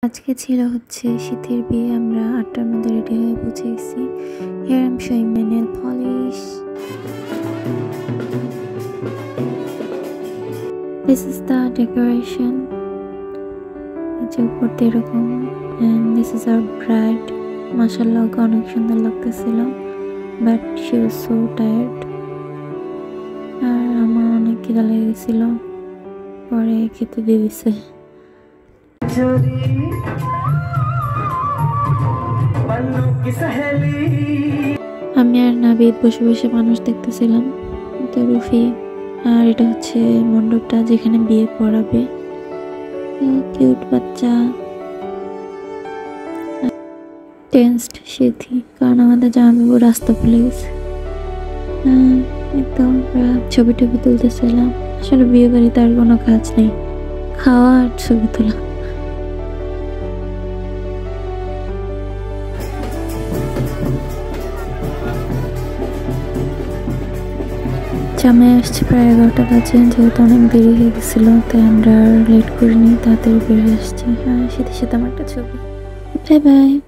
আজকে ছিল হচ্ছে শীতের বিয়ে। আমরা ৮টার মধ্যে রেডি হয়ে পৌঁছে গেছি। Here I'm showing my nail polish. This is the decoration. যে উপরতে এরকম, and this is our bride. মাশাআল্লাহ অনেক সুন্দর লাগতেছিল, but she was so tired. আর আমার অনেক খিদা লেগে গেছিল, পরে খেতে দিয়ে দিছে। আমি আর নাবিদ বসে বসে মানুষ দেখতেছিলাম, তো রুফি। আর এটা হচ্ছে মণ্ডপটা যেখানে বিয়ে পড়াবে। কিউট বাচ্চা, টেন্সড স্মৃতি, কারণ আমাদের জামাইবাবু রাস্তা ভুলে গেছে। একদম ছবি টবি তুলতেছিলাম। আসলে বিয়ে বাড়িতে আর কোনো কাজ নেই, খাওয়া আর ছবি তোলা। জামাই আসছে প্রায় 11টা বাজে, যেহেতু অনেক দেরি হয়ে গেছিল তাই আমরা লেট করিনি, তাড়াতাড়ি বেরিয়ে আসছি। সাথে সাথে আমার একটা ছবি। Bye by.